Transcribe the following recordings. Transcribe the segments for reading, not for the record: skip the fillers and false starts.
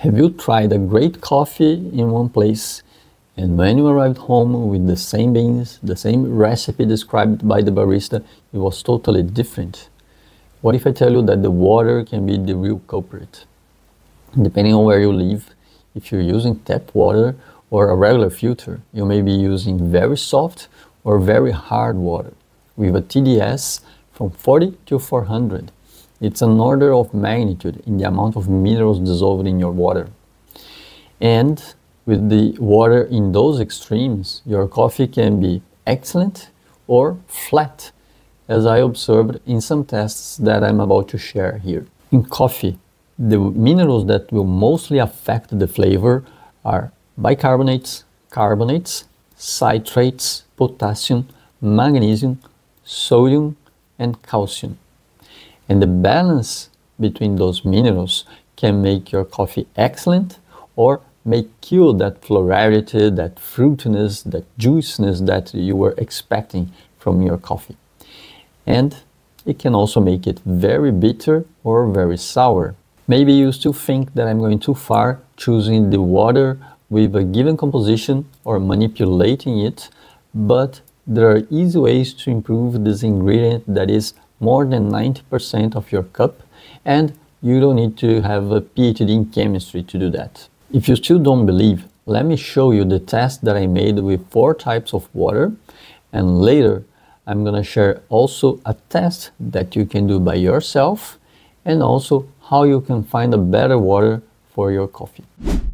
Have you tried a great coffee in one place, and when you arrived home with the same beans, the same recipe described by the barista, it was totally different? What if I tell you that the water can be the real culprit? Depending on where you live, if you're using tap water or a regular filter, you may be using very soft or very hard water with a TDS from 40 to 400. It's an order of magnitude in the amount of minerals dissolved in your water. And with the water in those extremes, your coffee can be excellent or flat, as I observed in some tests that I'm about to share here. In coffee, the minerals that will mostly affect the flavor are bicarbonates, carbonates, citrates, potassium, magnesium, sodium, and calcium. And the balance between those minerals can make your coffee excellent or may kill that florality, that fruitiness, that juiciness that you were expecting from your coffee. And it can also make it very bitter or very sour. Maybe you still think that I'm going too far choosing the water with a given composition or manipulating it, but there are easy ways to improve this ingredient that is more than 90% of your cup, and you don't need to have a PhD in chemistry to do that. If you still don't believe, let me show you the test that I made with 4 types of water, and later I'm gonna share also a test that you can do by yourself and also how you can find a better water for your coffee.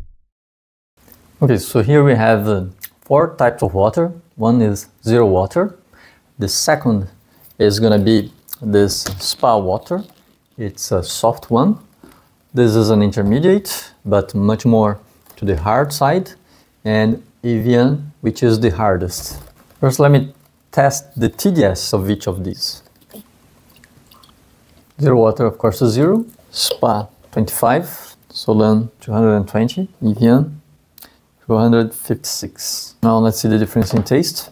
Okay, so here we have 4 types of water. One is Zerowater. The second is gonna be this spa water. It's a soft one. This is an intermediate, but much more to the hard side, and Evian, which is the hardest. First, let me test the TDS of each of these. Zerowater, of course, is 0. Spa, 25. Solan, 220. Evian, 256. Now let's see the difference in taste.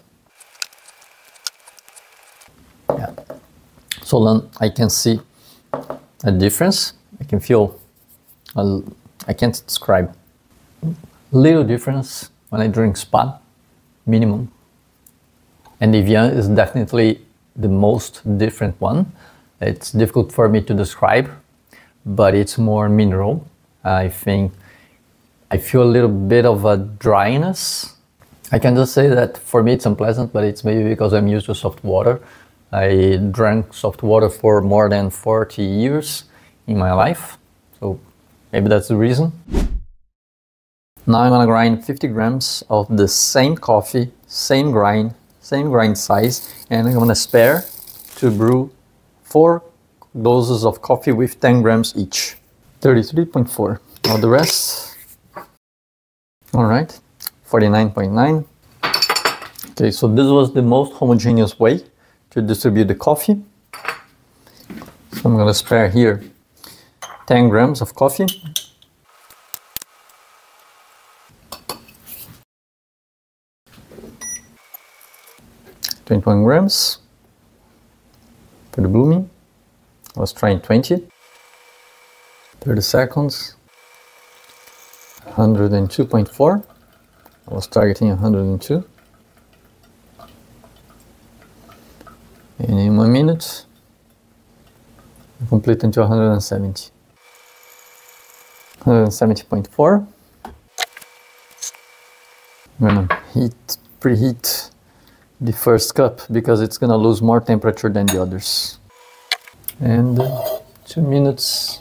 Yeah. Solan, I can see a difference. I can feel, I can't describe. Little difference when I drink Spa, minimum. And Evian is definitely the most different one. It's difficult for me to describe, but it's more mineral. I think I feel a little bit of a dryness. I can just say that for me it's unpleasant, but it's maybe because I'm used to soft water. I drank soft water for more than 40 years in my life, so maybe that's the reason. Now I'm gonna grind 50 grams of the same coffee, same grind size, and I'm gonna spare to brew 4 doses of coffee with 10 grams each. 33.4. Now the rest. All right, 49.9. Okay, so this was the most homogeneous way to distribute the coffee. So I'm gonna spare here 10 grams of coffee. 21 grams for the blooming. I was trying 20. 30 seconds. 102.4. I was targeting 102. And in 1 minute, I complete into 170. 170.4. I'm gonna preheat the first cup because it's gonna lose more temperature than the others. And 2 minutes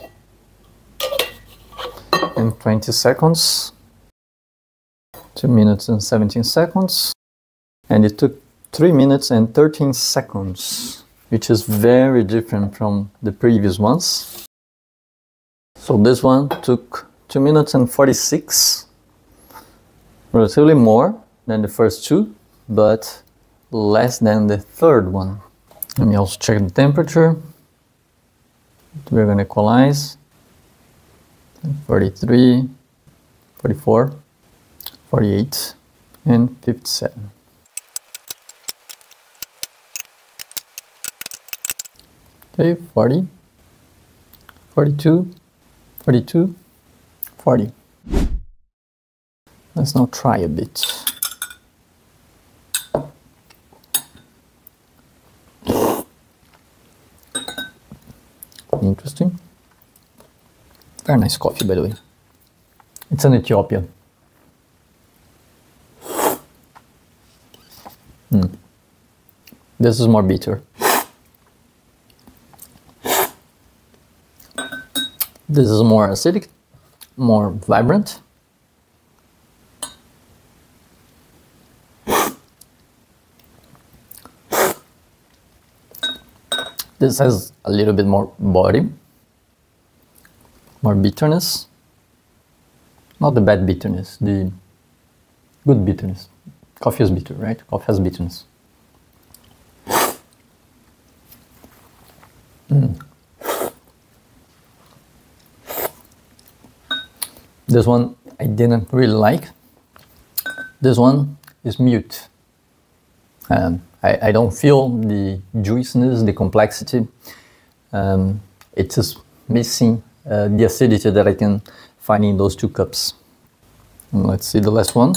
and 20 seconds. 2 minutes and 17 seconds. And it took 3 minutes and 13 seconds, which is very different from the previous ones. So this one took 2 minutes and 46, relatively more than the first 2, but less than the third one. Let me also check the temperature. We're going to equalize. 43, 44, 48, and 57. Okay, 40, 42, 42, 40. Let's now try a bit. Interesting. Very nice coffee, by the way. It's an Ethiopia. This is more bitter. This is more acidic, more vibrant. This has a little bit more body, more bitterness. Not the bad bitterness, the good bitterness. Coffee is bitter, right? Coffee has bitterness. This one I didn't really like. This one is mute. I don't feel the juiciness, the complexity. It's just missing the acidity that I can find in those 2 cups. And let's see the last one.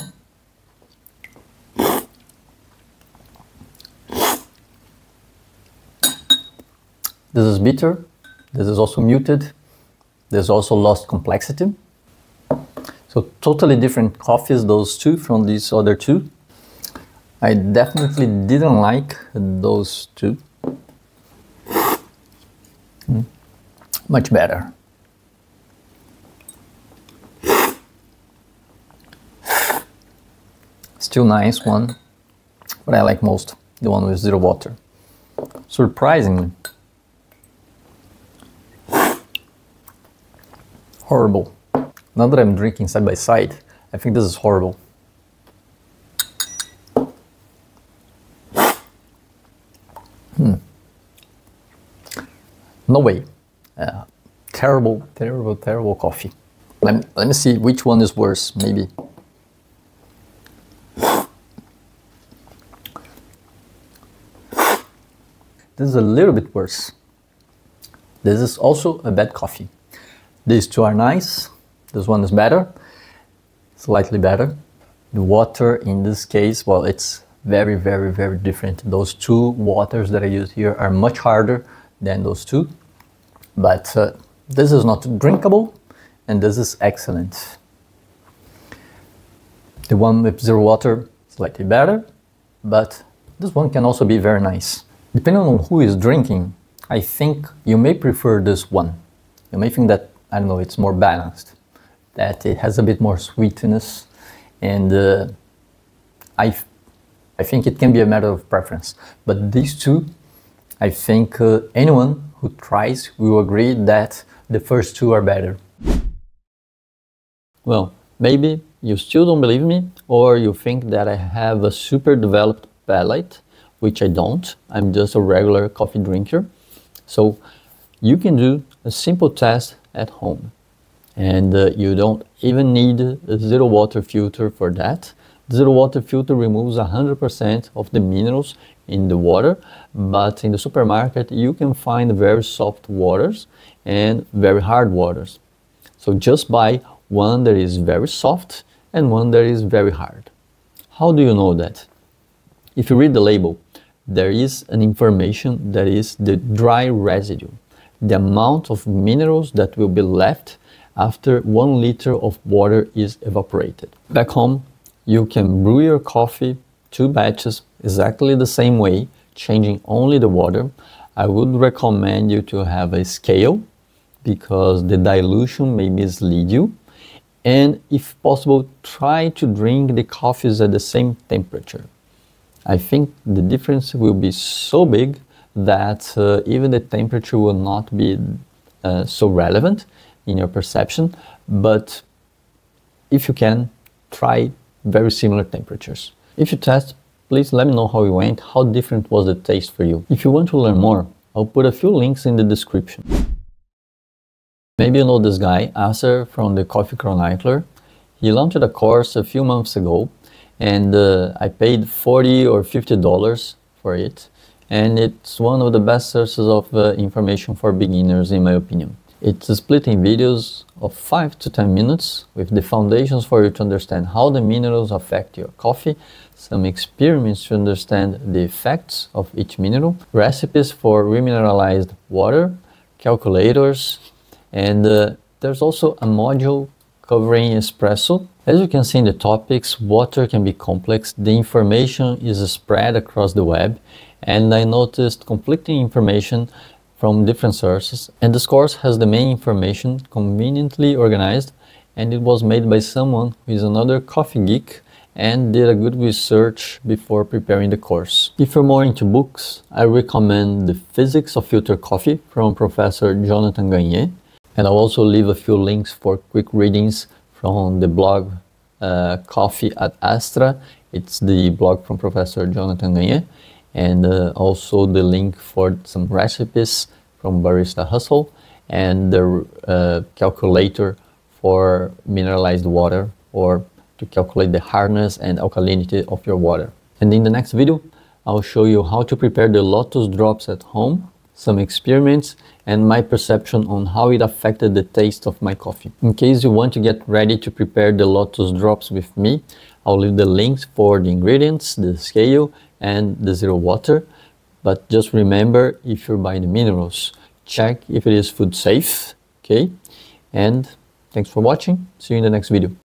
This is bitter. This is also muted. There's also lost complexity. So totally different coffees, those 2 from these other 2. I definitely didn't like those 2. Much better. Still nice one, but I like most the one with Zerowater. Surprisingly. Horrible. Now that I'm drinking side by side, I think this is horrible. No way. Terrible, terrible, terrible coffee. Let me see which one is worse, maybe. This is a little bit worse. This is also a bad coffee. These 2 are nice. This one is better, slightly better. The water in this case, well, it's very, very, very different. Those 2 waters that I use here are much harder than those 2. But this is not drinkable, and this is excellent. The one with Zerowater, slightly better, but this one can also be very nice. Depending on who is drinking, I think you may prefer this one. You may think that, I don't know, it's more balanced, that it has a bit more sweetness, and I think it can be a matter of preference. But these 2, I think anyone who tries will agree that the first 2 are better. Well, maybe you still don't believe me, or you think that I have a super developed palate, which I don't. I'm just a regular coffee drinker. So you can do a simple test at home. And you don't even need a Zerowater filter for that. The Zerowater filter removes 100% of the minerals in the water, but in the supermarket you can find very soft waters and very hard waters. So just buy one that is very soft and one that is very hard. How do you know that? If you read the label, there is an information that is the dry residue, the amount of minerals that will be left after 1 liter of water is evaporated. Back home, you can brew your coffee 2 batches exactly the same way, changing only the water. I would recommend you to have a scale because the dilution may mislead you. And if possible, try to drink the coffees at the same temperature. I think the difference will be so big that even the temperature will not be so relevant in your perception, but if you can, try very similar temperatures. If you test, please let me know how it went, how different was the taste for you. If you want to learn more, I'll put a few links in the description. Maybe you know this guy, Acer from the Coffee Chronicler. He launched a course a few months ago, and I paid $40 or $50 for it, and it's one of the best sources of information for beginners, in my opinion. It's split in videos of 5 to 10 minutes with the foundations for you to understand how the minerals affect your coffee, some experiments to understand the effects of each mineral, recipes for remineralized water, calculators, and there's also a module covering espresso. As you can see in the topics, water can be complex, the information is spread across the web, and I noticed conflicting information from different sources, and this course has the main information conveniently organized, and it was made by someone who is another coffee geek and did a good research before preparing the course. If you're more into books, I recommend The Physics of Filtered Coffee from Professor Jonathan Gagné, and I'll also leave a few links for quick readings from the blog Coffee at Astra. It's the blog from Professor Jonathan Gagné, and also the link for some recipes from Barista Hustle and the calculator for mineralized water, or to calculate the hardness and alkalinity of your water. And in the next video, I'll show you how to prepare the Lotus drops at home, some experiments, and my perception on how it affected the taste of my coffee. In case you want to get ready to prepare the Lotus drops with me, I'll leave the links for the ingredients, the scale, and the Zerowater. But just remember, if you're buying the minerals, check if it is food safe, okay? And thanks for watching. See you in the next video.